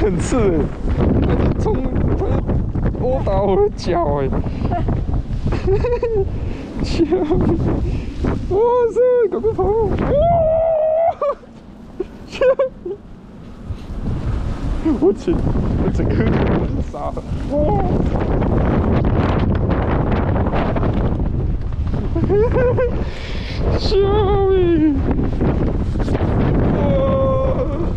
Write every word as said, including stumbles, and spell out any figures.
很刺哎，它就冲，它就殴打我的脚哎！枪！哇塞，赶快跑！哇！枪！我整，我整个人都是傻了！哇！